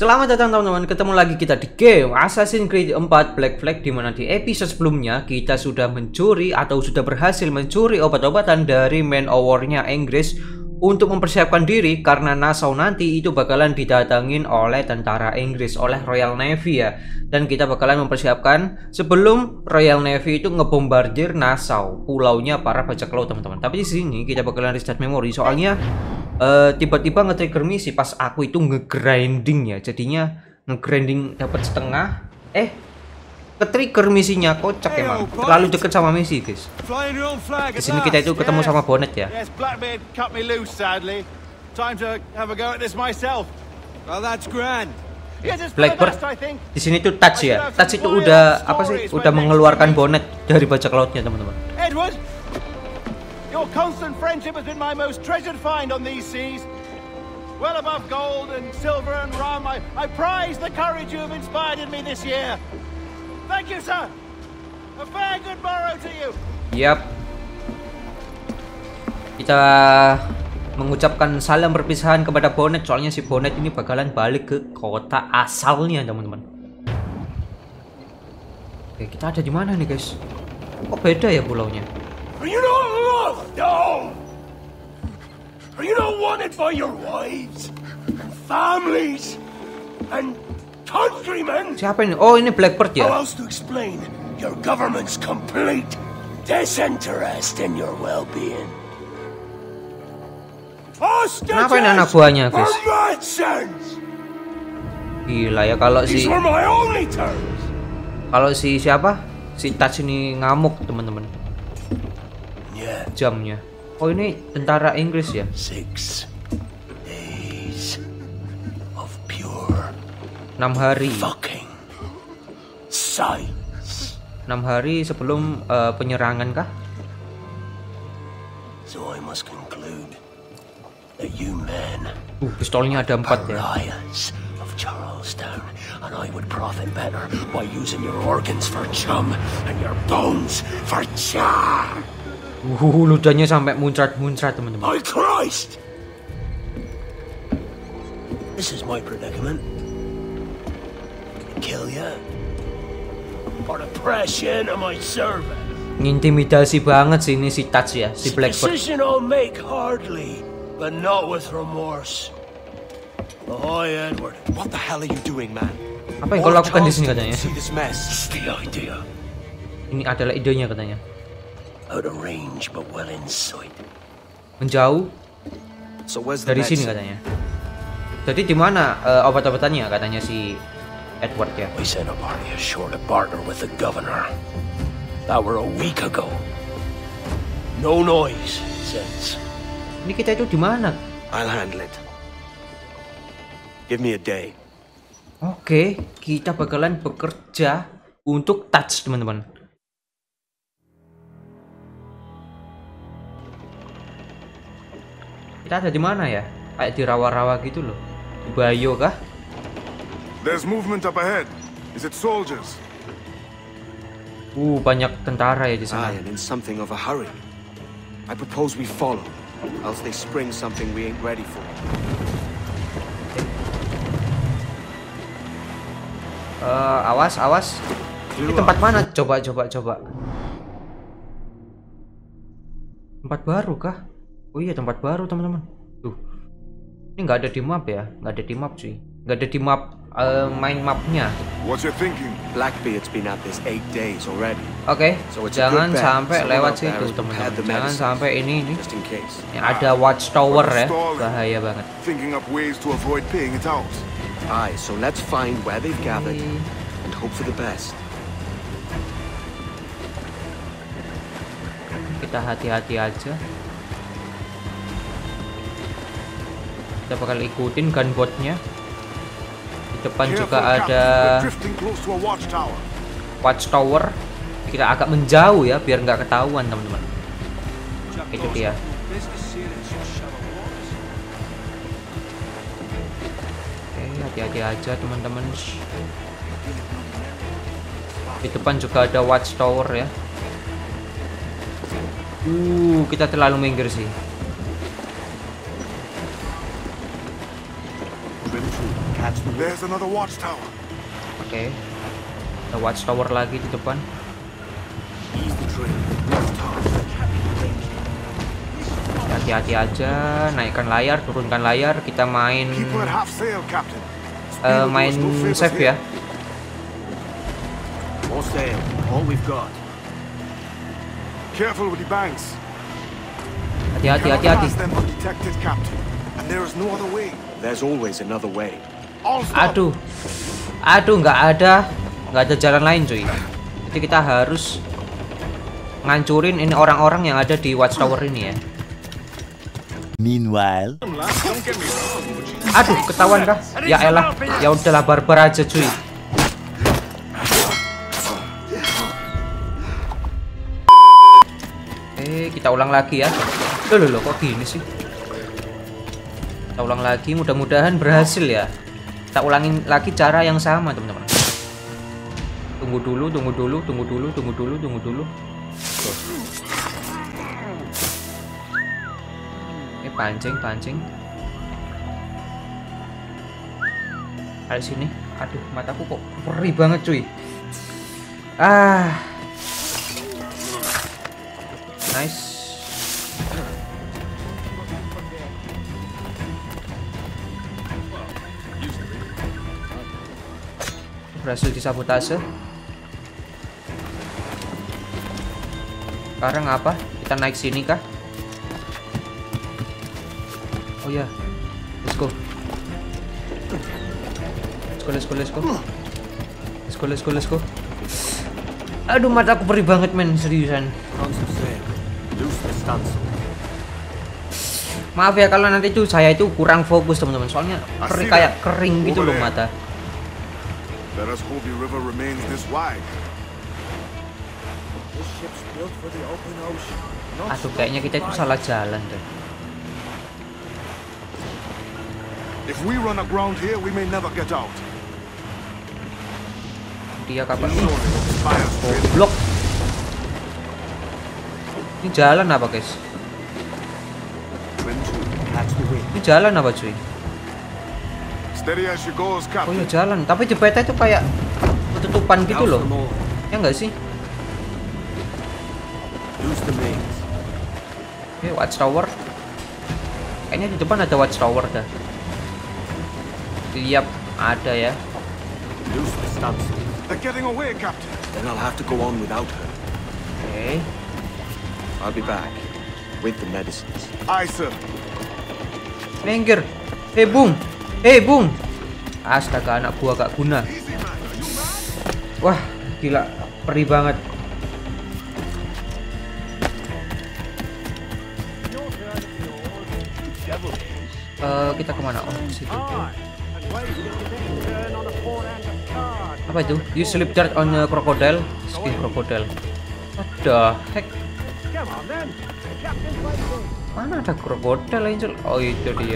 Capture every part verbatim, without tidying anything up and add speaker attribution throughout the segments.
Speaker 1: Selamat datang teman-teman, ketemu lagi kita di game Assassin's Creed empat Black Flag, dimana di episode sebelumnya kita sudah mencuri atau sudah berhasil mencuri obat-obatan dari Man-O-War-nya Inggris untuk mempersiapkan diri karena Nassau nanti itu bakalan didatangin oleh tentara Inggris, oleh Royal Navy ya. Dan kita bakalan mempersiapkan sebelum Royal Navy itu ngebombardir Nassau, pulaunya para bajak laut teman-teman. Tapi di sini kita bakalan restart memori soalnya Uh, tiba-tiba nge-trigger misi pas aku itu nge-grinding ya, jadinya nge-grinding dapat setengah, eh ke-trigger misinya, kocak emang, terlalu deket sama misi guys. Di sini kita itu ketemu sama Bonnet ya. Blackbird di sini tuh Touch ya, Touch itu udah apa sih, udah mengeluarkan Bonnet dari bajak lautnya teman-teman.
Speaker 2: Your constant friendship has been my most treasured find on these seas. Well above gold and silver and rum, I, I prize the courage you have inspired in me this year. Thank you, sir. A fair good morrow to you.
Speaker 1: Yap. Kita mengucapkan salam perpisahan kepada Bonnet, soalnya si Bonnet ini bakalan balik ke kota asalnya, teman-teman. Oke, kita ada di mana nih, guys? Kok beda ya pulaunya?
Speaker 3: Are you not loved? No! Are you not wanted by your wives, and families, and countrymen?
Speaker 1: Siapa ini? Oh, ini Blackbird ya?
Speaker 3: How else to explain your government's complete disinterest in your well-being?
Speaker 1: Kenapa ini anak buahnya, guys?
Speaker 3: Merchants!
Speaker 1: Gila ya kalau si...
Speaker 3: These were my only terms.
Speaker 1: Kalau si siapa? Si Touch ini ngamuk, teman-teman. Jamnya. Oh, ini tentara Inggris ya?
Speaker 3: Six days of pure
Speaker 1: enam hari.
Speaker 3: Fucking science.
Speaker 1: enam hari sebelum uh, penyerangan kah?
Speaker 3: So I must conclude that you men
Speaker 1: Uh, pistolnya ada empat ya.
Speaker 3: Pariahs of Charlestown, and I would profit better by using your organs for chum and your bones for char.
Speaker 1: Uh, ludahnya sampai muncrat-muncrat teman-teman.
Speaker 3: My Christ! This is my predicament. Kill ya for the press into my service.
Speaker 1: Ngintimidasi banget sih ini si Touch ya, si Blackbird.
Speaker 3: Decision I'll make hardly, but not with remorse. Ahoy, Edward.
Speaker 4: What the hell are you doing, man?
Speaker 1: Apa yang kau lakukan di sini katanya?
Speaker 3: It's the idea.
Speaker 1: Ini adalah idenya katanya.
Speaker 3: Out of range but well in sight.
Speaker 1: Menjauh
Speaker 4: So where's the
Speaker 1: dari sini katanya. Jadi di mana uh, obat-obatannya katanya si Edward ya?
Speaker 3: We sent a party ashore to partner with the governor. That were a week ago. No noise since.
Speaker 1: Ini kita itu di mana?
Speaker 4: I'll handle it. Give me a day.
Speaker 1: Oke, kita bakalan bekerja untuk Touch, teman-teman. Kita ada di mana ya? Kayak di rawa-rawa gitu loh. Di Bayo kah?
Speaker 5: There's movement up ahead. Is it soldiers?
Speaker 1: Uh, banyak tentara ya di sana.
Speaker 4: I am in something of a hurry. I propose we follow, else they spring something we ain't ready for.
Speaker 1: Uh, awas, awas. Ini tempat mana? Coba, coba, coba. Tempat baru kah? Oh iya, tempat baru teman-teman. Tuh, ini nggak ada di map ya? Nggak ada di map sih. Nggak ada di map uh, main mapnya.
Speaker 5: What's your thinking?
Speaker 4: Blackbeard's been at this eight days already.
Speaker 1: Oke, okay,
Speaker 4: So it's a
Speaker 1: jangan
Speaker 4: good bet
Speaker 1: sampai
Speaker 4: someone
Speaker 1: lewat
Speaker 4: out there
Speaker 1: situ
Speaker 4: has
Speaker 1: teman-teman.
Speaker 4: prepared the
Speaker 1: Jangan
Speaker 4: medicines,
Speaker 1: sampai ini nih.
Speaker 4: just in case.
Speaker 1: Yang ada watchtower ya,
Speaker 5: Stalling.
Speaker 1: bahaya banget.
Speaker 5: Thinking up ways to avoid paying it out.
Speaker 4: Aye, so let's find where they've gathered and hope for the best.
Speaker 1: Kita hati-hati aja. Kita bakal ikutin gunboatnya. Di depan juga ada watchtower. Kita agak menjauh ya, biar nggak ketahuan teman-teman. Itu dia. Oke, hati-hati aja teman-teman. Di depan juga ada watchtower ya. Uh, kita terlalu minggir sih.
Speaker 5: There's another watchtower.
Speaker 1: Oke. Okay. Ada watchtower lagi di depan. Hati-hati aja, naikkan layar, turunkan layar, kita main uh, main save ya. Hati-hati, hati-hati. Aduh, aduh, nggak ada, nggak ada jalan lain cuy. Jadi kita harus ngancurin ini orang-orang yang ada di watchtower ini ya.
Speaker 6: Meanwhile,
Speaker 1: aduh, ketahuan kah? Ya elah, ya udahlah barbar aja cuy. Eh, kita ulang lagi ya. Loh, loh, loh, kok gini sih? Kita ulang lagi, mudah-mudahan berhasil ya. Kita ulangin lagi cara yang sama, teman-teman. Tunggu dulu, tunggu dulu, tunggu dulu, tunggu dulu, tunggu dulu. Tuh. Pancing, pancing. Ada sini. Aduh, mataku kok perih banget cuy. Ah, nice. Berhasil disabotase. Sekarang apa? Kita naik sini kah? Oh ya, yeah. Let's go. Let's go, let's go, let's go. Let's go, let's go, let's go. Aduh, mataku perih banget men, seriusan. Maaf ya kalau nanti tuh saya itu kurang fokus teman-teman, soalnya perih kayak kering gitu loh mata. Aduh, kayaknya kita itu salah jalan deh.
Speaker 5: If we run aground here, we may never get out.
Speaker 1: Dia kapan? Goblok. Ini jalan apa, guys? Ini jalan apa, cuy? Oh ya jalan, tapi di peta itu kayak ketutupan gitu loh. Ya enggak sih? Oke, watchtower. Kayaknya di depan ada watchtower dah. Yap, ada ya. Oke.
Speaker 4: I'll be back with the medicines.
Speaker 5: Aye, sir.
Speaker 1: Minggir. Hei, Bung. Hei, Bung. Astaga, anak gua gak guna. Wah, gila, perih banget. Uh, kita kemana? Oh, situ. Apa itu? You slip dirt on a crocodile. Skin crocodile. What the heck? Mana ada crocodile, Angel? Oh, itu dia.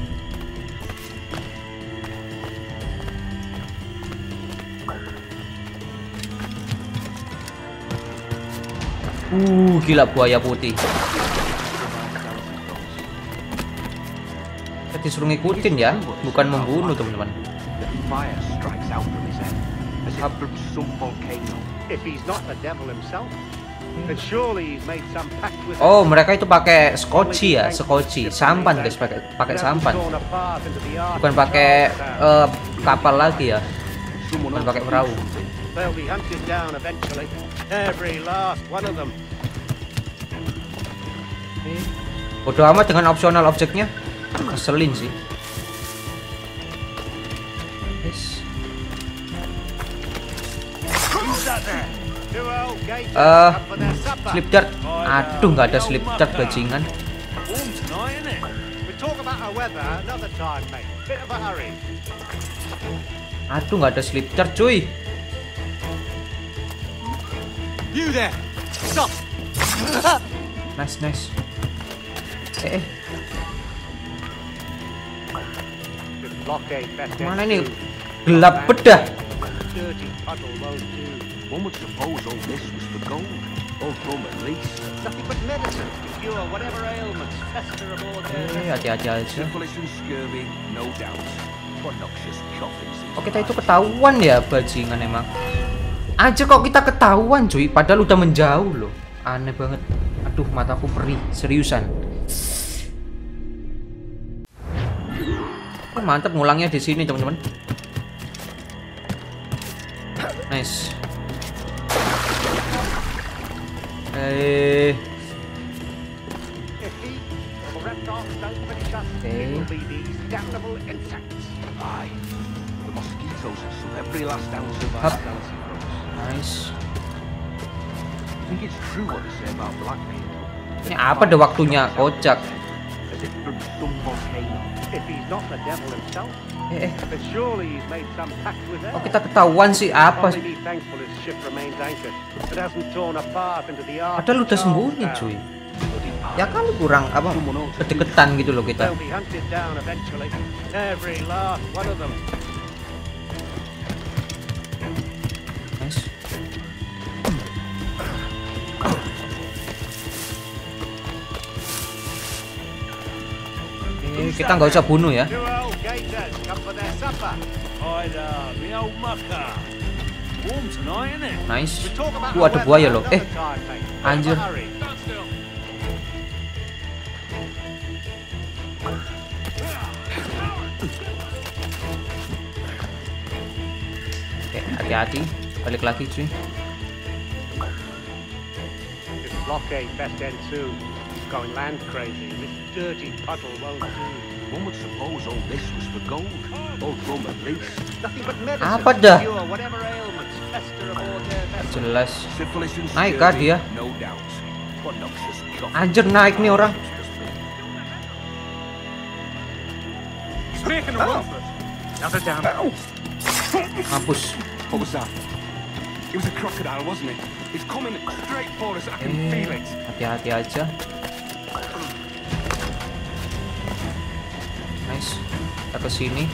Speaker 1: Uh, gila buaya putih. Kita disuruh ngikutin ya, bukan membunuh teman-teman. Oh, mereka itu pakai skoci ya, skoci, sampan guys, pakai pakai sampan. Bukan pakai uh, kapal lagi ya, bukan pakai perahu. Bodoh amat dengan opsional objeknya, keselin sih. Eh, uh, slip dart. Aduh, nggak ada slip dart bajingan. Aduh, nggak ada slip dart, cuy. Nice, nice. Eh, eh. Mana ini? Gelap bedah.
Speaker 3: One would suppose all this was for gold, or from at least nothing but medicine to cure whatever ailments fester aboard there.
Speaker 1: Eh, hati-hati aja.
Speaker 3: Syphilis and scurvy, no doubt.
Speaker 1: Oh, kita itu ketahuan ya, bajingan emang. Anjir, kok kita ketahuan cuy, padahal udah menjauh loh. Aneh banget. Aduh, mataku perih, seriusan. Oh, mantap ngulangnya di sini, teman-teman. Nice. Eh. Hap. Nice. Ini apa deh waktunya, kocak. Eh, eh. Oh, kita ketahuan sih apa? Padahal udah sembunyi cuy. Ya kan kurang apa kedeketan gitu loh kita. Nice. Eh, kita nggak usah bunuh ya. Nice. Wah, ada buaya loh. Eh, anjir. Oke, hati-hati. Balik lagi cuy.
Speaker 3: Going land crazy. This dirty puddle won't do. One would suppose all this was for gold. Old rum at least. Nothing but medicine.
Speaker 1: Apa dah?
Speaker 3: Whatever ailments fester aboard their vessel.
Speaker 1: Jelas. Naik kah dia? Anjir, naik nih orang. Mampus.
Speaker 4: What was that? It was a crocodile, wasn't it? It's coming straight for us. I can feel it.
Speaker 1: Hati-hati aja. Nice. Kita ke sini.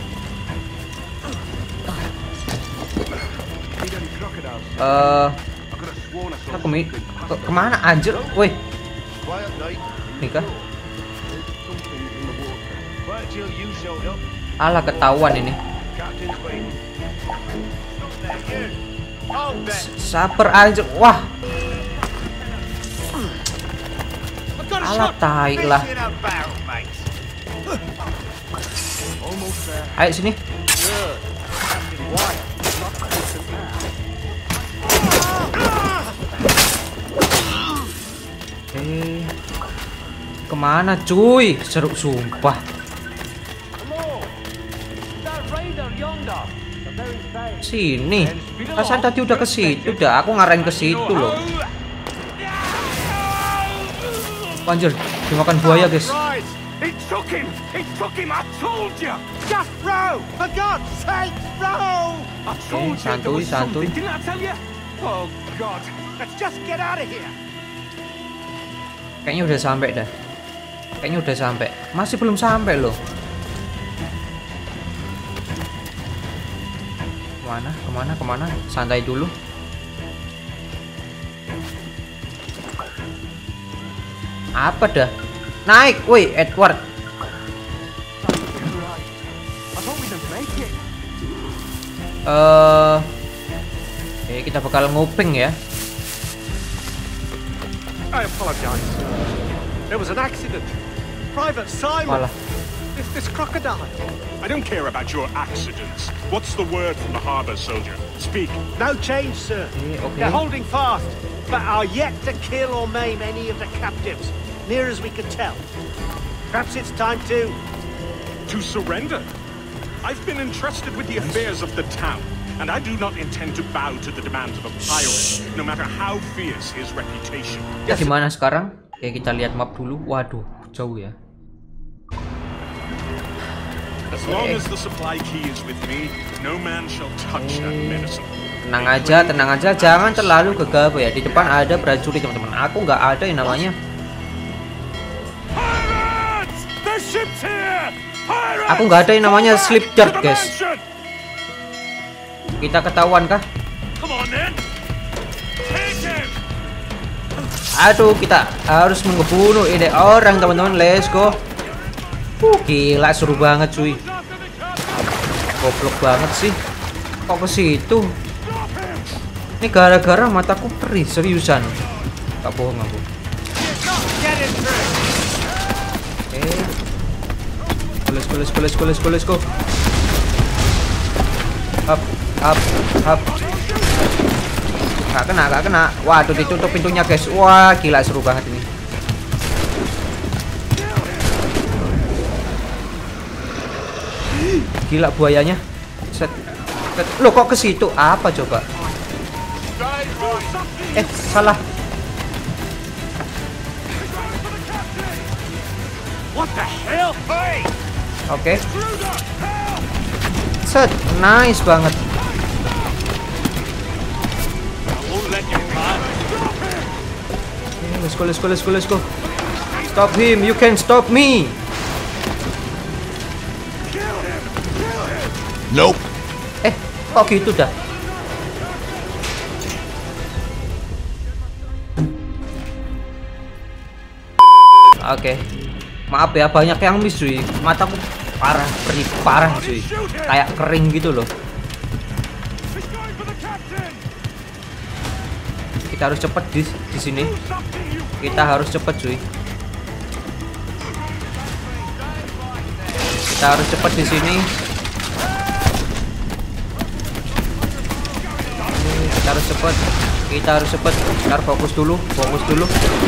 Speaker 1: Eh, uh, kita ke, ke kemana anjir? Woi. Nih kah? Alah, ketahuan ini. Saper anjir. Wah. Alah, tai lah. Ayo sini. Eh, kemana cuy? Seru sumpah. Sini. Perasaan tadi udah ke situ, udah aku ngarahin ke situ loh. Anjir, dimakan buaya guys.
Speaker 3: It took him! It took him! I told you! Just row! For God's sake, row! I told you there was something, didn't I tell you? Oh God! Let's just get out of here!
Speaker 1: Kayaknya udah sampai dah. Kayaknya udah sampai. Masih belum sampai loh. Kemana? Kemana? Kemana? Santai dulu. Apa dah? Naik, woi Edward. Eh, uh, okay, kita bakal nguping ya.
Speaker 3: I apologize. There was an accident. Private Simon.
Speaker 1: Malah.
Speaker 3: This, this crocodile.
Speaker 5: I don't care about your accidents. What's the word from the harbor, soldier? Speak.
Speaker 3: No change, sir.
Speaker 1: Okay, okay.
Speaker 3: They're holding fast, but are yet to kill or maim any of the captives, near as we can tell. Perhaps it's time to...
Speaker 5: To surrender? I've been entrusted with the affairs of the town, and I do not intend to bow to the demands of a pirate, no matter how fierce his reputation.
Speaker 1: Ya, gimana sekarang? Oke, kita lihat map dulu. Waduh, jauh ya.
Speaker 5: As long as the supply key is with me, no man shall touch that medicine.
Speaker 1: Tenang aja, tenang aja, jangan terlalu gegabah ya. Di depan ada prajurit teman-teman. Aku nggak ada yang namanya.
Speaker 3: Pirates! The ship's here! Pirates!
Speaker 1: Aku nggak ada yang namanya slip dirt, guys. Kita ketahuan kah?
Speaker 3: Come on then. Take him!
Speaker 1: Aduh, kita harus membunuh ini orang teman-teman. Let's go. Uh, gila seru banget cuy. Goblok banget sih. Kok ke situ? Ini gara-gara mataku perih seriusan. Tak bohong aku. Eh. Let's go, let's go, let's go, let's go, let's go. Up, up, up. Gak kena, gak kena. Waduh, ditutup pintunya guys. Wah, gila seru banget ini. Gila buayanya. Set. Set. Loh kok ke situ? Apa coba? Eh, salah.
Speaker 3: What the hell? Hey!
Speaker 1: Oke. Okay. Set. Nice banget. Let's go, let's go, let's go, let's go. Stop him, you can stop me.
Speaker 4: Nope.
Speaker 1: Eh, kok gitu dah? Oke. Okay. Maaf ya, banyak yang miss cuy. Mataku parah, perih parah cuy. Kayak kering gitu loh. Kita harus cepet di di sini. Kita harus cepet cuy. Kita harus cepet di sini. Kita harus cepet. Kita harus cepet. Bentar, fokus dulu, fokus dulu.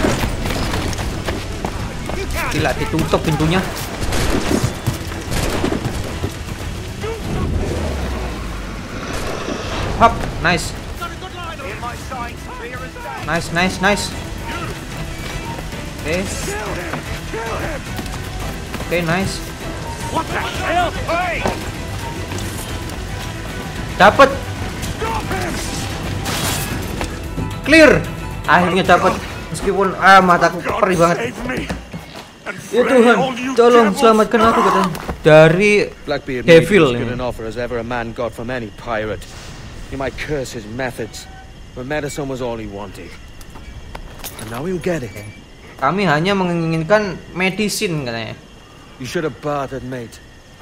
Speaker 1: Gila, ditutup pintunya. Hop, nice. Nice, nice, nice. Oke. Okay. Oke, okay, nice.
Speaker 3: What the hell? Hey!
Speaker 1: Dapat. Clear. Akhirnya dapat. Meskipun ah mataku perih banget. Ya Tuhan, tolong selamatkan aku katanya. Dari
Speaker 4: Blackbeard
Speaker 1: Devil.
Speaker 4: as good an offer as ever a man got from any pirate. He might curse his methods, but medicine was all he wanted. And now he'll get it.
Speaker 1: Kami hanya menginginkan medicine katanya.
Speaker 4: You should have bartered, mate.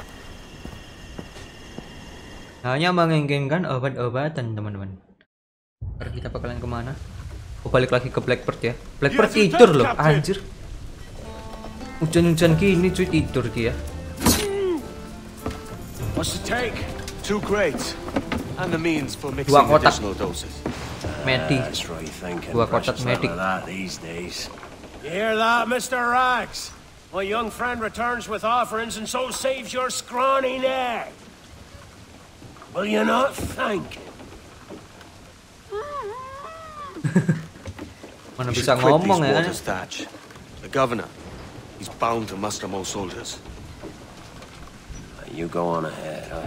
Speaker 1: Hanya menginginkan obat-obatan, teman-teman. Ntar kita bakalan kemana? Oh, balik lagi ke Blackbird ya. Blackbird tidur loh, anjir. Hujan-hujan gini cuy, tidur dia.
Speaker 4: What's the take? Two crates. And the means for mixing
Speaker 1: Dua kotak
Speaker 4: additional doses.
Speaker 1: medi. Dua kotak medik.
Speaker 3: You hear that, Mister Rags? My young friend returns with offerings and so saves your scrawny neck. Will you not thank him?
Speaker 1: Mana bisa ngomong ya kan?
Speaker 4: The governor, he's bound to muster more soldiers.
Speaker 3: You go on ahead. I,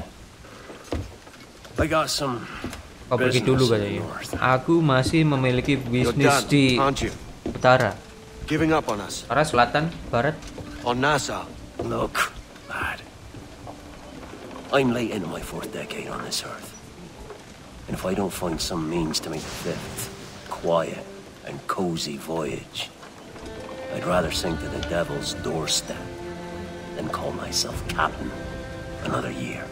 Speaker 3: I got some.
Speaker 1: Kau pergi dulu katanya. Aku masih memiliki bisnis di utara.
Speaker 4: Giving up on us.
Speaker 1: Utara, selatan, barat.
Speaker 4: On Nassau.
Speaker 3: Look, lad. I'm late into my fourth decade on this earth. And if I don't find some means to make the fifth quiet and cozy voyage, I'd rather sink to the devil's doorstep than call myself captain another year.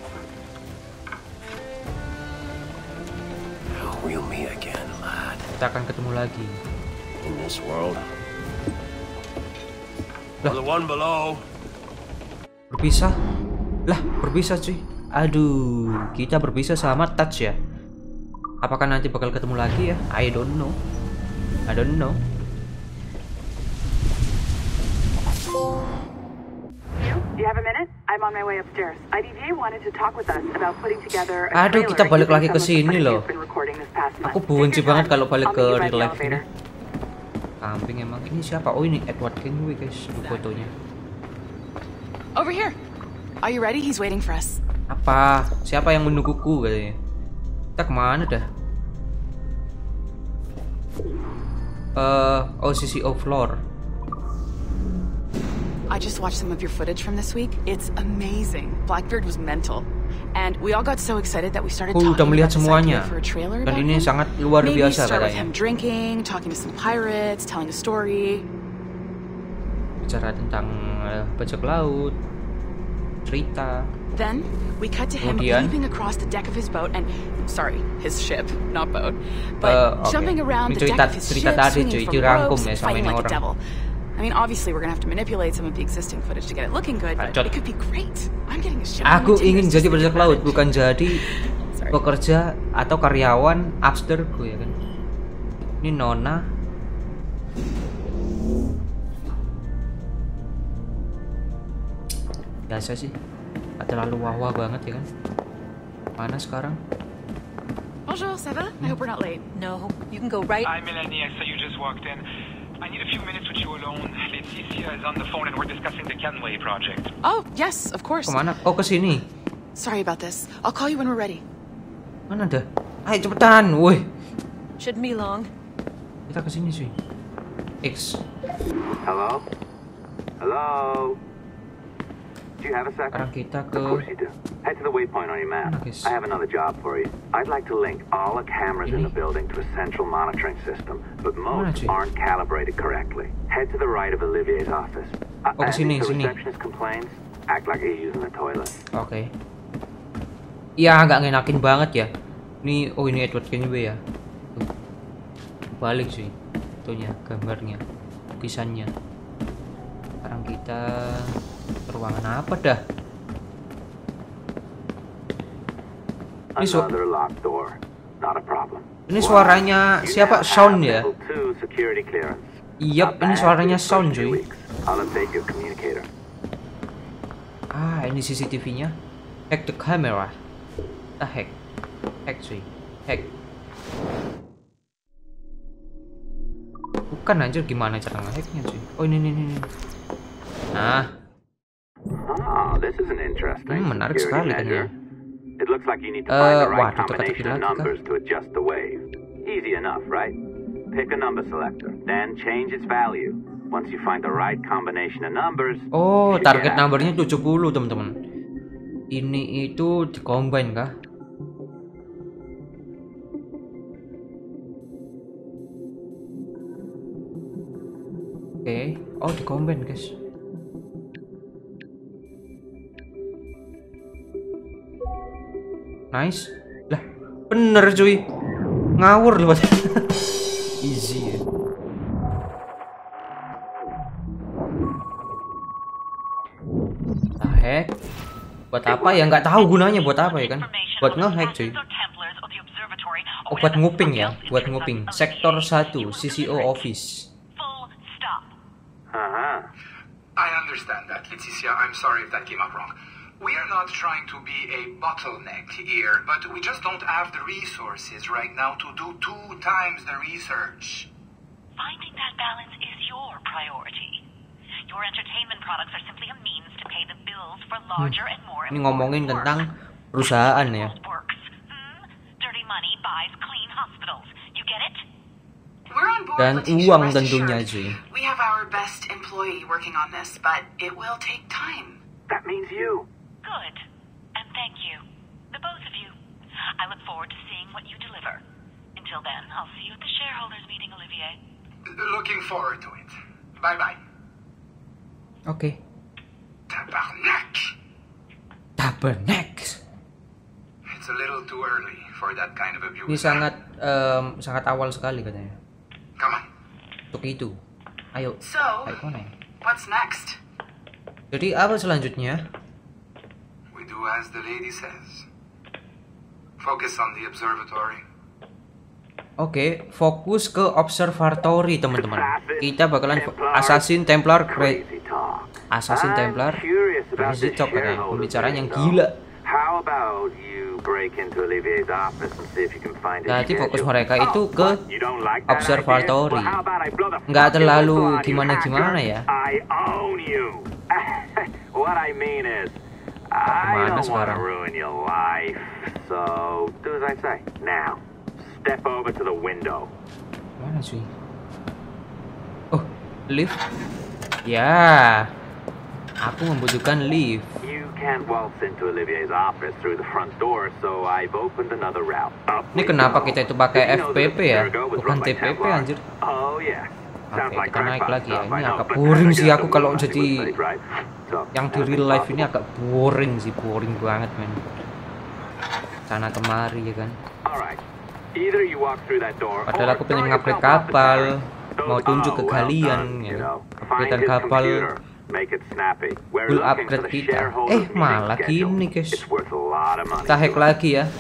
Speaker 3: We'll meet again, lad.
Speaker 1: Kita akan ketemu lagi.
Speaker 3: In this world. Or the one below.
Speaker 1: Berpisah? Lah, berpisah cuy. Aduh, kita berpisah sama Touch ya. Apakah nanti bakal ketemu lagi ya? I don't know. I don't know.
Speaker 6: Do you have a minute? I'm on my way upstairs. I D V A wanted to talk with us about putting together a
Speaker 1: Aduh, kita balik lagi ke sini loh. Aku benci banget kalau balik ke real life ini. Kambing emang. Ini siapa? Oh, ini Edward Kenway guys, fotonya.
Speaker 6: Over here. Are you ready? He's waiting for us.
Speaker 1: Apa? Siapa yang menungguku katanya? Kita kemana dah? Uh, O C C O floor.
Speaker 6: I just watched some of your footage from this week. It's amazing. Blackbeard was mental. And we all got so excited that we started
Speaker 1: Aku
Speaker 6: talking
Speaker 1: udah melihat
Speaker 6: about this
Speaker 1: semuanya.
Speaker 6: idea for a trailer
Speaker 1: Dan
Speaker 6: about
Speaker 1: ini
Speaker 6: him.
Speaker 1: sangat luar
Speaker 6: Maybe
Speaker 1: biasa
Speaker 6: start with
Speaker 1: katanya.
Speaker 6: him drinking, talking to some pirates, telling a story.
Speaker 1: Bicara tentang uh, bajak laut, cerita.
Speaker 6: Then we cut to him
Speaker 1: Kemudian,
Speaker 6: leaping across the deck of his boat and, sorry, his ship, not boat, but
Speaker 1: uh, okay.
Speaker 6: jumping around
Speaker 1: Ini
Speaker 6: the
Speaker 1: cerita,
Speaker 6: deck of his
Speaker 1: cerita
Speaker 6: ship,
Speaker 1: tadi,
Speaker 6: swinging
Speaker 1: cuy,
Speaker 6: from
Speaker 1: dirangkum
Speaker 6: ropes,
Speaker 1: ya sama
Speaker 6: fighting
Speaker 1: ini
Speaker 6: like a
Speaker 1: orang.
Speaker 6: devil. I mean, obviously we're gonna have to manipulate some of the existing footage to get it looking good, but
Speaker 1: Bacot.
Speaker 6: it could be great. I'm getting a shit.
Speaker 1: Aku ingin jadi bajak laut, bukan jadi
Speaker 6: Sorry.
Speaker 1: pekerja atau karyawan upsterku ya kan. Ini Nona. Biasa sih, gak terlalu wah-wah banget ya kan. Mana sekarang?
Speaker 6: Bonjour, ça va? I hope we're not late.
Speaker 7: No, you can go right.
Speaker 8: Hi, Melanie. I saw you just walked in. I need a few minutes with you alone. Laetitia is on the phone and we're discussing the Kenway project.
Speaker 6: Oh, yes, of course.
Speaker 1: Kemana? Oh, kesini.
Speaker 6: Sorry about this. I'll call you when we're ready.
Speaker 1: Mana dah? Ayo cepetan, woi.
Speaker 7: Shouldn't be long.
Speaker 1: Kita kesini sih. X.
Speaker 9: Hello? Hello? Do you have a second?
Speaker 1: Sekarang kita ke.
Speaker 9: Of course you do. Head to the waypoint on your map.
Speaker 1: Mana, guys?
Speaker 9: I have another job for you. I'd like to link all the cameras in
Speaker 1: Ini?
Speaker 9: the building to a central monitoring system, but
Speaker 1: Mana,
Speaker 9: most
Speaker 1: cuy?
Speaker 9: aren't calibrated correctly. Head to the right of Olivier's office. Uh,
Speaker 1: Oh,
Speaker 9: and
Speaker 1: kesini,
Speaker 9: if the
Speaker 1: sini.
Speaker 9: receptionist complains, act like you're using the toilet.
Speaker 1: Oke. Okay. Ya agak ngenakin banget ya. Ini, oh ini Edward Kenway ya. Tuh. Balik sih. Itunya, gambarnya, lukisannya. Sekarang kita ke ruangan apa dah? Ini, su
Speaker 9: Another locked door. Not a problem.
Speaker 1: ini suaranya
Speaker 9: You
Speaker 1: siapa?
Speaker 9: now have
Speaker 1: Sound ya?
Speaker 9: level two security clearance.
Speaker 1: Iyap,
Speaker 9: Not
Speaker 1: ini
Speaker 9: bad
Speaker 1: suaranya
Speaker 9: for the first
Speaker 1: sound
Speaker 9: few
Speaker 1: cuy.
Speaker 9: weeks. I'll update your communicator.
Speaker 1: Ah, ini C C T V-nya. Hack the camera. Kita hack. Hack cuy. Hack. Bukan anjir, gimana cara nge-hacknya cuy? Oh ini ini ini. Nah,
Speaker 9: Ah, this is an interesting
Speaker 1: Hmm, menarik
Speaker 9: security
Speaker 1: sekali kan
Speaker 9: measure.
Speaker 1: ya.
Speaker 9: It looks like you need to
Speaker 1: Eh,
Speaker 9: find the right
Speaker 1: waduh, teka-teki
Speaker 9: combination of
Speaker 1: lagi kah?
Speaker 9: numbers to adjust the wave. Easy enough, right? Pick a number selector, then change its value. Once you find the right combination of numbers,
Speaker 1: oh
Speaker 9: you
Speaker 1: target
Speaker 9: get
Speaker 1: numbernya tujuh puluh teman-teman. Ini itu di combine kah? Oke, okay. Oh di combine guys. Nice. Lah, bener cuy. Ngawur lu. Easy ya. Nah, hack. Buat apa ya? Nggak tahu gunanya buat apa ya kan? Buat nge-hack cuy. Oh, buat nguping ya, buat nguping. Sektor satu, C C O office.
Speaker 9: Uh-huh.
Speaker 10: I understand that, Laetitia. I'm sorry if that came up wrong. We are not trying to be a bottleneck here, but we just don't have the resources right now to do two times the research.
Speaker 11: Finding that balance is your priority. Your entertainment products are simply a means to pay the bills for larger and more
Speaker 1: Ini ngomongin tentang perusahaan ya.
Speaker 11: works. Hmm? Dirty money buys clean hospitals. You get it?
Speaker 6: We're on board,
Speaker 1: Dan
Speaker 6: Laetitia,
Speaker 1: uang
Speaker 6: rest
Speaker 1: tentunya
Speaker 6: assured.
Speaker 1: cuy.
Speaker 6: We have our best employee working on this, but it will take time.
Speaker 9: That means you.
Speaker 11: Good. And thank you. The both of you. I look forward to seeing what you deliver. Until then, I'll see you at the shareholders meeting, Olivier.
Speaker 10: Looking forward to it. Bye-bye.
Speaker 1: Oke. Okay.
Speaker 10: Tabarnak!
Speaker 1: Tabernack.
Speaker 10: It's a little too early for that kind of abuse.
Speaker 1: Ini sangat um, sangat awal sekali katanya.
Speaker 10: Come on.
Speaker 1: Untuk itu. Ayo.
Speaker 6: So,
Speaker 1: Ayo kemana ya?
Speaker 6: what's next?
Speaker 1: Jadi apa selanjutnya?
Speaker 10: We do as the lady says. Focus on the observatory.
Speaker 1: Oke, okay, fokus ke observatory teman-teman. Kita bakalan Assassin Templar
Speaker 9: Crazy talk.
Speaker 1: Assassin
Speaker 9: I'm
Speaker 1: Templar
Speaker 9: curious about
Speaker 1: Crazy
Speaker 9: this
Speaker 1: Talk katanya.
Speaker 9: shareholder
Speaker 1: Pembicaraan yang
Speaker 9: thing,
Speaker 1: gila.
Speaker 9: though. How about you break into Olivier's office and see if you can find his
Speaker 1: Jadi fokus
Speaker 9: schedule?
Speaker 1: mereka itu
Speaker 9: Oh,
Speaker 1: ke
Speaker 9: what? You don't like that
Speaker 1: observatory.
Speaker 9: idea? Well, how about I blow the
Speaker 1: Nggak
Speaker 9: fucking
Speaker 1: terlalu
Speaker 9: whistle on you,
Speaker 1: gimana-gimana
Speaker 9: hacker?
Speaker 1: ya.
Speaker 9: I own you. What I mean is, I
Speaker 1: Kemana
Speaker 9: don't want to
Speaker 1: sekarang?
Speaker 9: ruin your life. So, do as I say. Now, step over to the window.
Speaker 1: Mana sih? Oh, lift. Ya. Aku membutuhkan lift.
Speaker 9: You can't waltz into Olivier's office through the front door, so I've opened another route. Up
Speaker 1: Ini
Speaker 9: we
Speaker 1: kenapa
Speaker 9: go.
Speaker 1: kita itu pakai
Speaker 9: Did you know
Speaker 1: F P P
Speaker 9: that
Speaker 1: ya?
Speaker 9: Virgo was
Speaker 1: Bukan
Speaker 9: run by
Speaker 1: T P P
Speaker 9: Templar?
Speaker 1: anjir.
Speaker 9: Oh yeah. Sounds
Speaker 1: Oke,
Speaker 9: like
Speaker 1: kita naik
Speaker 9: crackpot
Speaker 1: lagi ya.
Speaker 9: stuff, I
Speaker 1: Ini
Speaker 9: know,
Speaker 1: agak
Speaker 9: but
Speaker 1: boring
Speaker 9: I
Speaker 1: sih
Speaker 9: guess
Speaker 1: aku
Speaker 9: the
Speaker 1: kalau
Speaker 9: Illuminati
Speaker 1: jadi
Speaker 9: was safe, right?
Speaker 1: yang di real life ini agak boring sih, boring banget men. Sana kemari ya kan. Padahal aku pengen ngupgrade kapal, mau tunjuk ke kalian ya, upgradean kapal, full upgrade kita. Eh malah gini guys, kita hack lagi ya.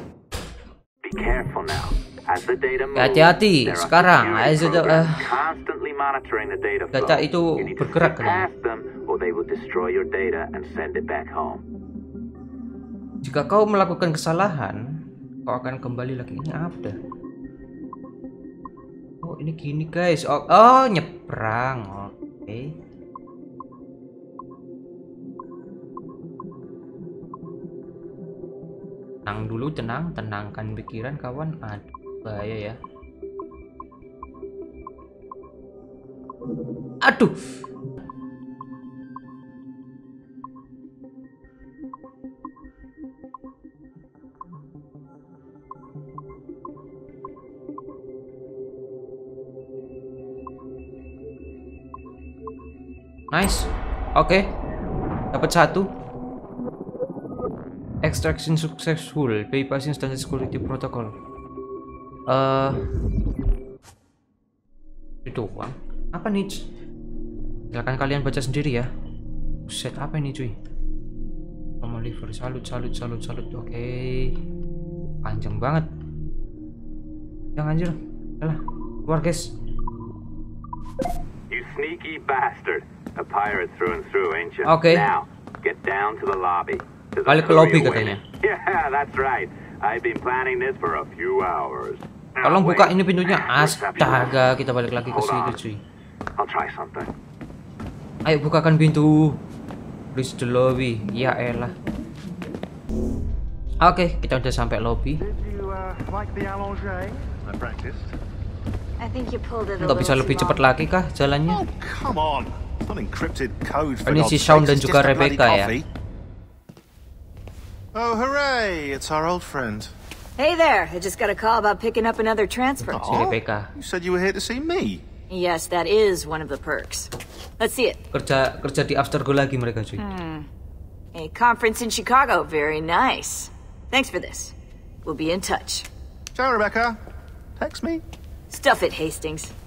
Speaker 1: Hati-hati sekarang, ayo sudah. Uh, data itu bergerak kan? Jika kau melakukan kesalahan, kau akan kembali lagi. Ini apa dah? Oh ini gini guys. Oh, oh nyebrang. Oke. Okay. Tenang dulu, tenang, tenangkan pikiran kawan. Aduh, bahaya ya. Aduh. Nice. Oke. Okay. Dapat satu. Extraction successful. Bypassing standard security protocol. Eh uh, itu doang. Apa nih? Silakan kalian baca sendiri ya. Set apa ini cuy? Normal liver, salut, salut, salut, salut. Oke, okay. Panjang banget. Jangan anjir. Alah, keluar guys.
Speaker 9: You sneaky bastard. A pirate through and through, ain't you?
Speaker 1: Oke. Okay.
Speaker 9: Now, get down to the lobby.
Speaker 1: Balik ke lobby katanya.
Speaker 9: Yeah, that's right. I've been planning this for a few hours.
Speaker 1: Tolong buka ini pintunya. Astaga, kita balik lagi ke situ cuy.
Speaker 9: I'll try something.
Speaker 1: Ayo bukakan pintu. Please the lobby. Ya elah. Oke, okay, kita udah sampai lobby. Nggak bisa lebih cepat lagi kah jalannya? Ini si Shaun dan juga Rebecca ya.
Speaker 12: Oh, hooray! It's our old friend.
Speaker 7: Hey there! I just got a call about picking up another transfer.
Speaker 1: Si Rebecca.
Speaker 12: You said you were here to see me.
Speaker 7: Yes, that is one of the perks. Let's see it.
Speaker 1: Kerja kerja di Aftergo lagi mereka cuy.
Speaker 7: Hmm. A conference in Chicago. Very nice. Thanks for this. We'll be in touch.
Speaker 12: Ciao, Rebecca. Text me.
Speaker 7: Stuff it, Hastings.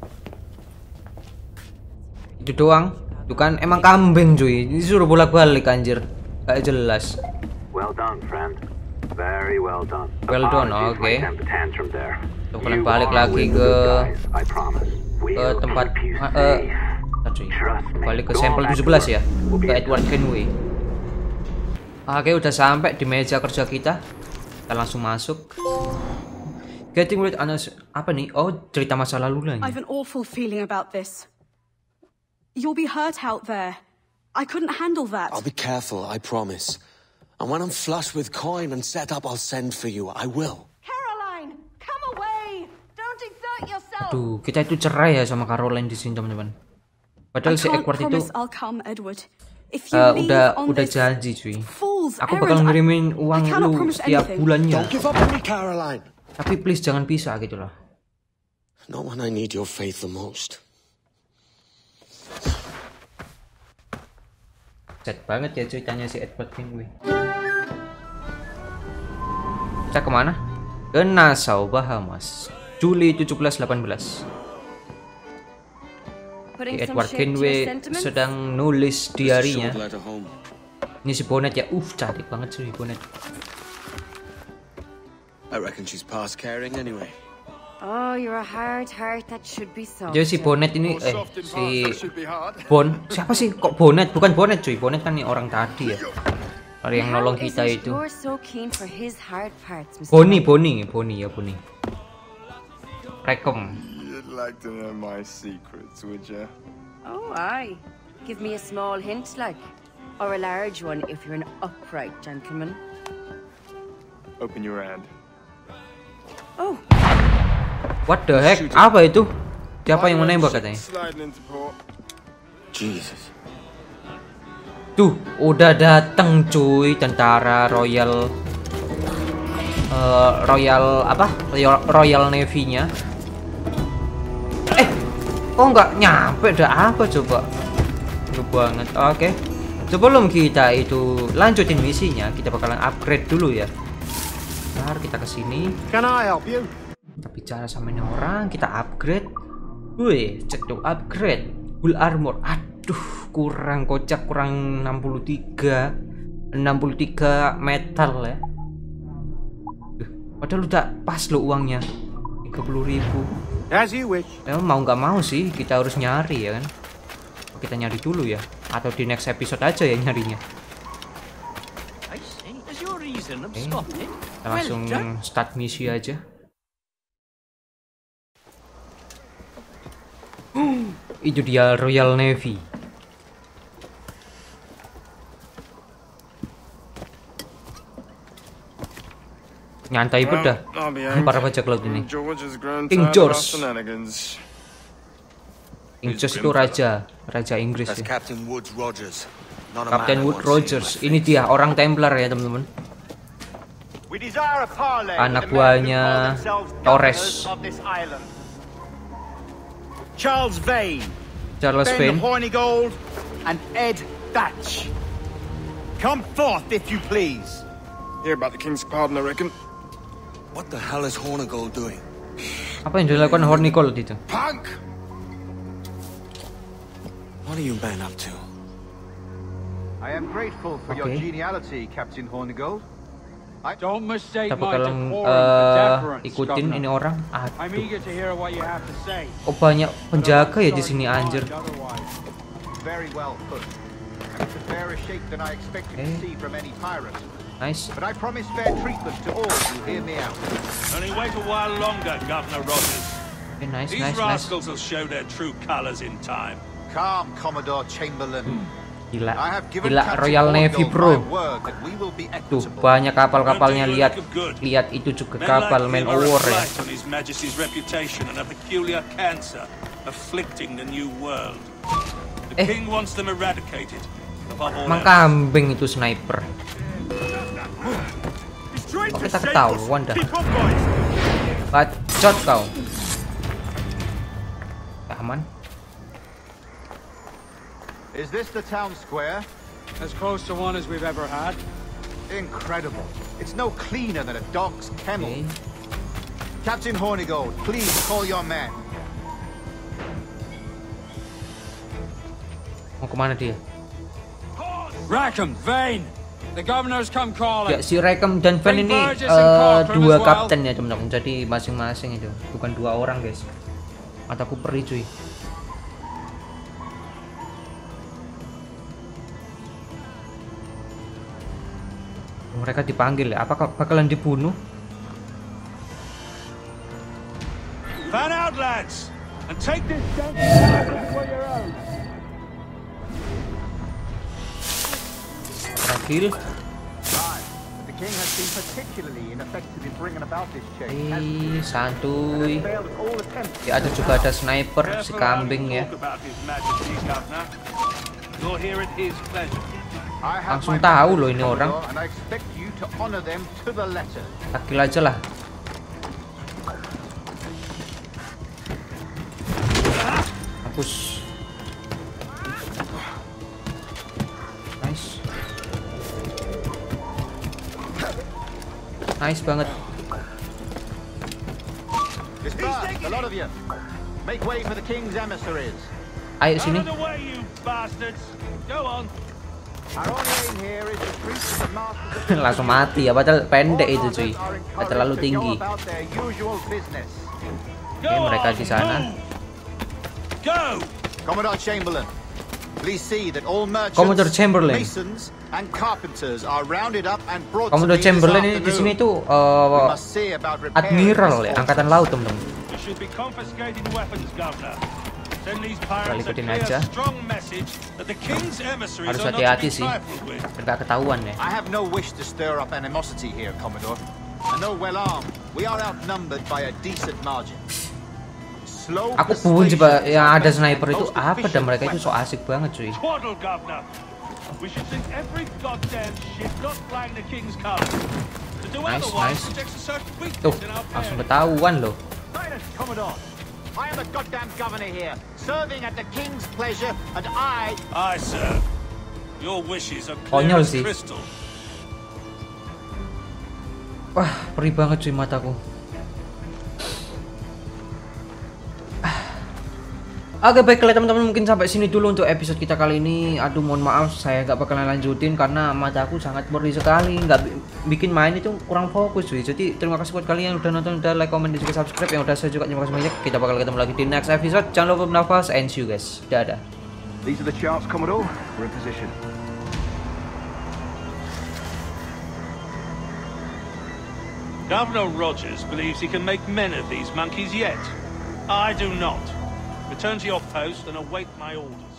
Speaker 1: Itu doang. Itu kan emang kambing cuy. Disuruh bolak-balik anjir. Gak jelas.
Speaker 9: Well done, friend. Very well done.
Speaker 1: Well done, oke. Okay. Tuh kalian balik lagi ke ke tempat uh, uh, balik ke sampel tujuh belas ya, ke Edward Kenway. Oke, okay, udah sampai di meja kerja kita. Kita langsung masuk. Getting rid of apa nih? Oh, cerita masa lalu lagi.
Speaker 13: I've an awful feeling about this. You'll be hurt out there. I couldn't handle that.
Speaker 14: I'll be careful, I promise. And when I'm flush with coin and set up, I'll send for you. I will.
Speaker 13: Caroline, come away. Don't exert yourself.
Speaker 1: Aduh, kita itu cerai ya sama Caroline di sini teman-teman. Padahal si Edward itu uh, udah udah janji cuy. Aku bakal ngirimin uang lu setiap bulannya.
Speaker 14: Don't give up on me, Caroline.
Speaker 1: Tapi please jangan pisah gitu loh.
Speaker 14: Not when I need your faith the most.
Speaker 1: Set banget ya ceritanya si Edward Kenway. Kita kemana? Ke Nassau, Bahamas, Juli tujuh belas delapan belas. Si Edward Kenway sedang nulis diarinya. Ini si Bonnet ya, uh cantik banget sih Bonnet.
Speaker 14: I reckon she's past caring anyway.
Speaker 15: Oh, you're a hard heart that should be soft.
Speaker 1: Jadi si Bonnet ini eh si Bon siapa sih kok Bonnet bukan Bonnet cuy, Bonnet kan nih orang tadi ya, orang yang nolong kita itu. Boni Boni Boni ya Boni. Rekom.
Speaker 12: You'd like to know my secrets, would you?
Speaker 15: Oh, aye. Give me a small hint, like, or a large one if you're an upright gentleman.
Speaker 12: Open your hand.
Speaker 15: Oh.
Speaker 1: What the heck? Apa itu? Siapa yang menembak katanya?
Speaker 14: Jesus.
Speaker 1: Tuh, udah dateng cuy tentara Royal uh, Royal apa? Royal, Royal Navy-nya. Eh, kok nggak nyampe? Dah apa coba? Lu banget. Oke. Okay. Sebelum kita itu lanjutin misinya, kita bakalan upgrade dulu ya. Bentar, kita ke sini.
Speaker 2: Can I help you?
Speaker 1: Kita bicara sama ini orang, kita upgrade. Wih, cek tuh upgrade. Full armor. Aduh, kurang kocak, kurang enam puluh tiga metal ya. Duh, padahal udah pas lo uangnya tiga puluh ribu.
Speaker 2: As you wish.
Speaker 1: Ya, mau nggak mau sih kita harus nyari ya kan. Kita nyari dulu ya, atau di next episode aja ya nyarinya. Oke, kita langsung start misi aja. Itu dia Royal Navy. Nyantai pada para bajak laut ini. King George. King George itu raja, raja Inggris ya. Captain Wood Rogers. Ini dia orang Templar ya teman-teman. Anak buahnya Torres.
Speaker 2: Charles Vane.
Speaker 1: Charles Vane.
Speaker 2: Ben Hornigold and Ed Thatch. Come forth if you please.
Speaker 12: Hear about the King's pardon, I reckon.
Speaker 14: What the hell is Hornigold doing?
Speaker 1: Apa yang dilakukan Hornigold itu?
Speaker 14: Punk! What are you men up to?
Speaker 10: I am grateful for your geniality, Captain Hornigold. I
Speaker 2: don't mistake
Speaker 1: Kita
Speaker 2: my
Speaker 1: bakalan
Speaker 2: decorum
Speaker 1: uh,
Speaker 2: for deference,
Speaker 1: ikutin
Speaker 2: Governor.
Speaker 1: ini orang.
Speaker 2: I'm eager to hear what you have to say.
Speaker 1: Oh banyak penjaga ya di sini anjir.
Speaker 10: Very well put. It's a fairer shake than I expected to see from any pirate.
Speaker 1: Nice.
Speaker 10: But I promise fair treatment to all who hear me out.
Speaker 5: Only wait a while longer, Governor Rogers.
Speaker 1: Okay, nice,
Speaker 5: These
Speaker 1: nice, nice.
Speaker 5: rascals will show their true colors in time.
Speaker 10: Calm, Commodore Chamberlain.
Speaker 1: Hmm. Gila,
Speaker 10: I have given
Speaker 1: gila
Speaker 10: Captain
Speaker 1: Royal Navy bro.
Speaker 10: my word that we will be
Speaker 1: Tuh
Speaker 10: equitable.
Speaker 1: banyak kapal-kapalnya, lihat, lihat itu juga kapal Man of War ya.
Speaker 5: On His Majesty's reputation and a peculiar cancer afflicting the new world. The King wants them eradicated. Above all
Speaker 1: Emang kambing itu sniper. Oh, kita ketahuan dah. Bacot kau. Aman.
Speaker 10: Is this the town square?
Speaker 2: As close to one as we've ever had.
Speaker 10: Incredible. It's no cleaner than a dog's kennel. Okay. Captain Hornigold, please call your men.
Speaker 1: Mau kemana dia?
Speaker 2: Rackham, Vane. The governor's come calling.
Speaker 1: Ya, si Rackham dan Vane ini uh, dua kapten ya teman-teman. Jadi masing-masing itu, bukan dua orang guys. Mataku perih cuy. Mereka dipanggil ya. Apakah bakalan dibunuh?
Speaker 5: Fan out, lads, and take this down for your own.
Speaker 1: Terakhir.
Speaker 10: The king has been particularly ineffective in bringing about this change.
Speaker 1: Eh, santuy. Ya, ada juga ada sniper si kambing ya. Langsung tahu loh ini orang. Takil aja lah. Hapus. Nice. Nice banget.
Speaker 10: A lot of you. Make way for the king's emissaries.
Speaker 1: Ayo sini. Langsung mati ya, padahal pendek itu cuy, gak terlalu tinggi. Oke, mereka di sana.
Speaker 10: Commodore Chamberlain, please see that all merchants,
Speaker 1: Commodore Chamberlain.
Speaker 10: masons, and carpenters are rounded up and brought to
Speaker 1: Commodore
Speaker 10: me this
Speaker 1: Chamberlain ini di sini tuh uh, admiral ya, angkatan laut teman-teman. Kita ikutin aja. Harus hati-hati sih, nggak ketahuan ya.
Speaker 10: I have no wish to stir up animosity here, Commodore. And though well armed, we are outnumbered by a decent margin. Slow
Speaker 1: Aku pun coba yang ada sniper itu apa, dan mereka itu so asik banget cuy. Nice, nice. Tuh, langsung ketahuan loh.
Speaker 10: Commodore, I am the goddamn governor here, serving at the king's pleasure, and I...
Speaker 5: Aye, sir.
Speaker 16: Your wishes are clear
Speaker 1: Konyol
Speaker 16: as
Speaker 1: sih.
Speaker 16: crystal.
Speaker 1: Wah, perih banget cuy mataku. Oke baiklah teman-teman, mungkin sampai sini dulu untuk episode kita kali ini. Aduh mohon maaf saya gak bakalan lanjutin karena mataku sangat perih sekali, nggak bikin main itu kurang fokus cuy. Jadi terima kasih buat kalian yang udah nonton, udah like, comment, dan juga subscribe. Yang udah saya juga terima kasih banyak. Kita bakal ketemu lagi di next episode. Jangan lupa bernafas and see you guys. Dadah.
Speaker 17: These are the charts, Commodore. We're in position.
Speaker 16: Governor Rogers believes he can make men of these monkeys yet. I do not. Return to your post and await my orders.